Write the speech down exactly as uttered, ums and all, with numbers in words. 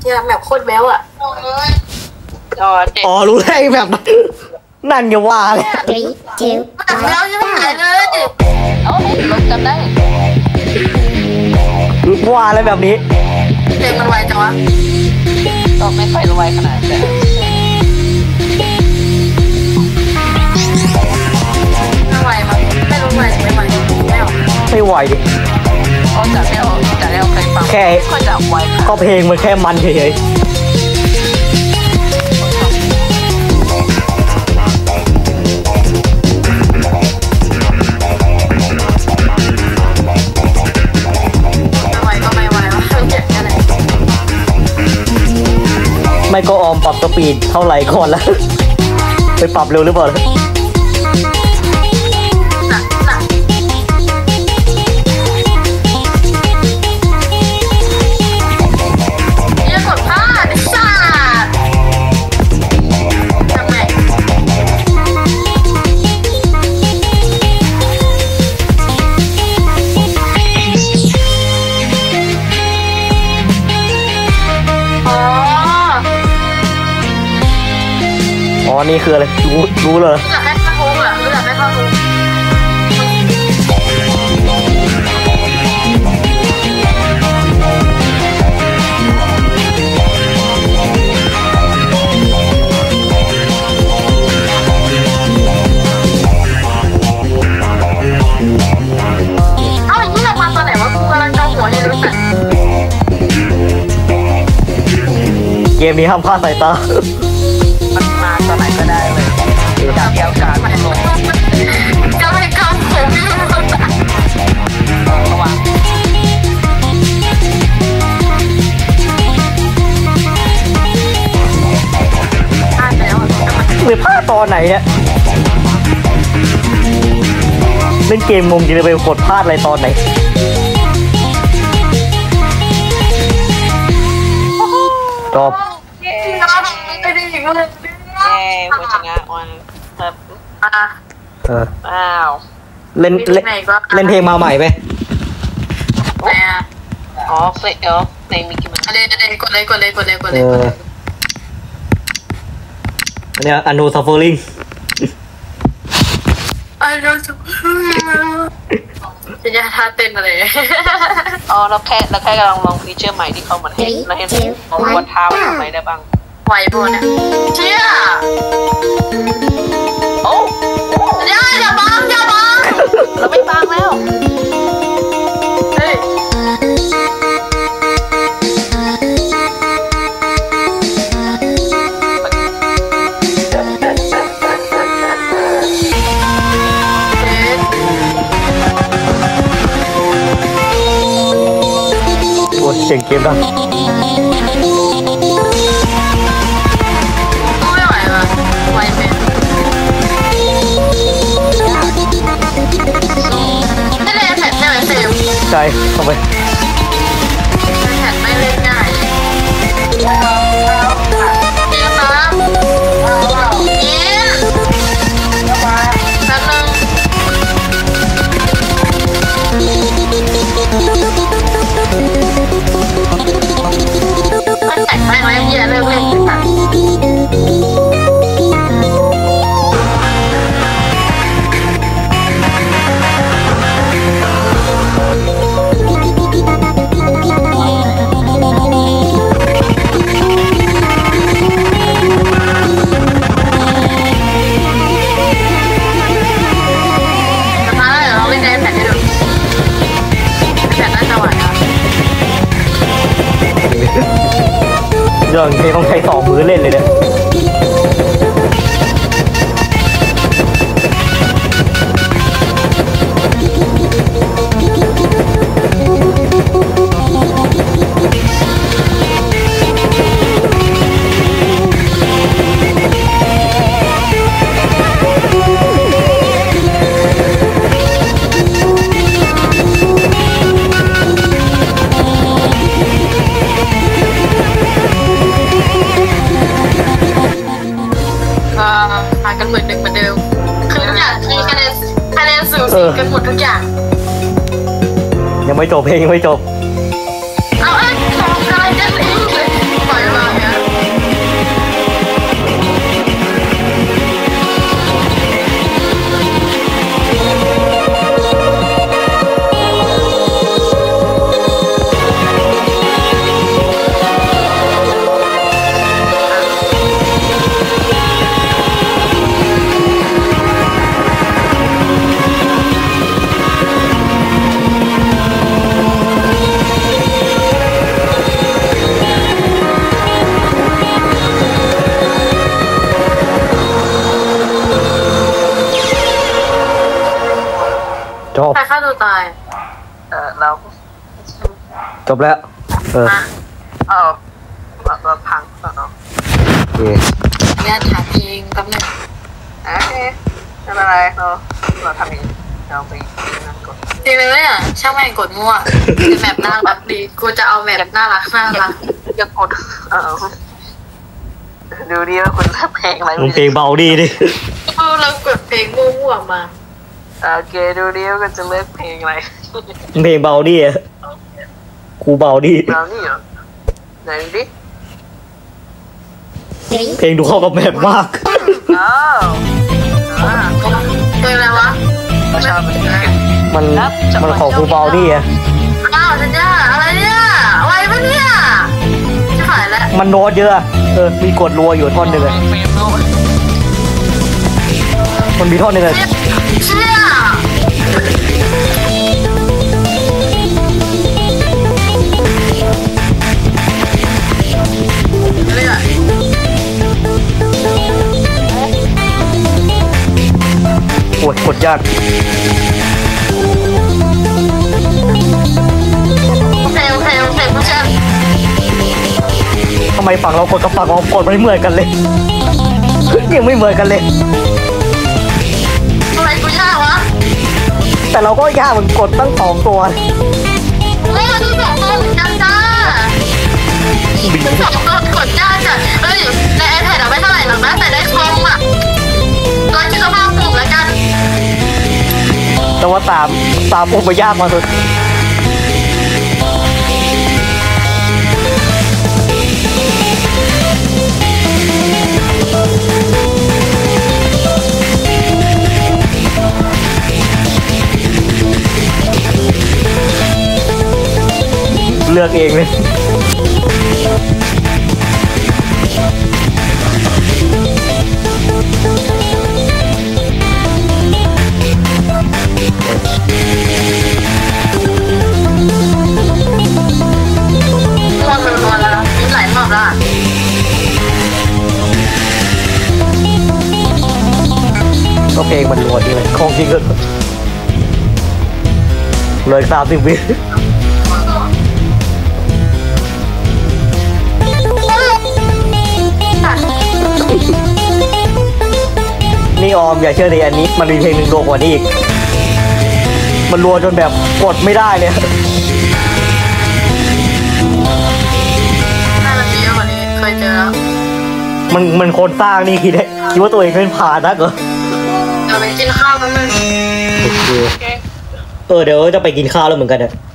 ฮียแบบโคตรแบ๊วอ่ะอ๋อรู้ได้แบบนั่นอย่าว่าเลยแบบแบ๊วยังไม่หายเลยเอาลงจำได้ว่าอะไรแบบนี้เพลงมันไวจังวะก็ไม่ค่อยไวขนาดนั้นไม่ไวมั้งไม่รู้ไวไม่ไวไม่ออกไม่ไหวดิเขาจะไม่เอาจะไม่เอาใครฟังแค่ก็จะไวก็เพลงมันแค่มันเฉยไม่ก็ออมปรับสปีดเท่าไหร่ก่อนแล้วไปปรับเร็วหรือเปล่าอ๋อนี่คืออะไรรู้รู้เลยอยากให้เข้าทุกเหรออยากให้เข้าทุกเอาอย่างนี้เรามาตอนไหนวะกูกำลังจ้องหัวให้รู้สึกเกมนี้ห้ามพลาดสายตามันมาตอนไหนก็ได้เลยจากยาวการลงจะไม่กำผมไม่รู้ระวังพลาดแล้วไปพลาดตอนไหนเนี่ยเล่นเกมงงจริงเลยไปกดพลาดอะไรตอนไหนจบไม่ได้ยิงเลยเย้ผู้ชนะวันครับเอออ้าวเล่นเล่นเล่นเพลงมาใหม่ไหมอ๋อเพลงเออเพลงมิกกี้เมาส์เลยเลยกดเลยกดเลยกดเลยกดเลยอันนี้อันโนซัฟเฟอร์ลิงอันโนซัฟเฟอร์ลิงจะจะท่าเต้นอะไรอ๋อเราแค่เราแค่กำลังลองฟีเจอร์ใหม่ที่เขาเหมือนให้เราเห็นว่าเท้าทำอะไรได้บ้างไหวบนอ่ะเชี่ยโอ้อย่าอย่าบังอย่าบังเราไม่บังแล้วเฮ้ยโอ้เสียงเกมดังใช่เข้าไปแผ่นไม่เล่นง่ายเยี่ยมครับเยี่ยมแป๊บนึงมันแตกไปไหมพี่เลิกเล่นค่ะเรื่องนี้ต้องใช้สองมือเล่นเลยเนี่ยกันเหมือนเดิมเหมือนเดิมคือทุกอย่างที่คะแนนคะแนนสูสีกันหมดทุกอย่างยังไม่จบเพลงยังไม่จบเอาเอ้ยของอะไรจะสิปล่อยจบแล้วเออเออเราพังเออโอเคเนี่ยถามเองแป๊บนึงโอเคไม่เป็นไรเราเราทำเองเราไปนั่งกดจริงเลยอ่ะช่างแม่งกดมั่วแมปน่ารักดีกูจะเอาแมปน่ารักน่ารักจะกดเออดูดิว่าคุณเลือกเพลงอะไรมึงเพลงเบาดีดิเออเรากดเพลงมั่วๆมาโอเคดูดิว่าคุณจะเลือกเพลงอะไรมึงเพลงเบาดีอะกูเบาดีเรานี่เหรอไหนดิเพลงดูเข้ากับแมปมากอ้าวอ่าเพลงอะไรวะเราชอบมันมันมันของกูเบาดีอะอ้าวสัญญาอะไรเนี่ยอะไรวะเนี่ยจะหายแล้วมันโน้ตเยอะเออมีกดรัวอยู่ท่อนหนึ่งอะเฟรมโน้ตมันมีท่อนหนึ่งอะเชี่ยเลยอ่ะโอ้ยกดยากเพลงเพลงเพลงผู้ชายทำไมฝั่งเรากดกับฝั่งเรากดไม่เหมือนกันเลยยังไม่เหมือนกันเลยอะไรกูยากวะแต่เราก็ยากเหมือนกดตั้งสองตัวเฮ้ยมันสองตัวเหมือนกันจ้าบินสองตัวกดยากจ้ะเอ้ยในไอแพดเอาไม่เท่าไหร่หรอกนะแต่ได้คอมอ่ะร้อยคิดสภาพปลูกแล้วกันแต่ว่าตามตามผมไปยากมาสุดเลือกเองเลยมันมันมันแล้วมีหลายรอบละก็เพลงมันรัวดีเลยของจริงก็เลยสามสิบวินี่ออมอย่าเชื่อในอันนี้มันมีเพลงหนึ่งรัวกว่านี้อีกมันรัวจนแบบกดไม่ได้เลยน่าจะมีเยอะกว่านี้เคยเจอแล้วมันมันคนสร้างนี่คิดได้คิดว่าตัวเองเป็นผ่านนักเหรอเดี๋ยวไปกินข้าวกันเลยโอเคเออเดี๋ยวจะไปกินข้าวแล้วเหมือนกันเนี่ย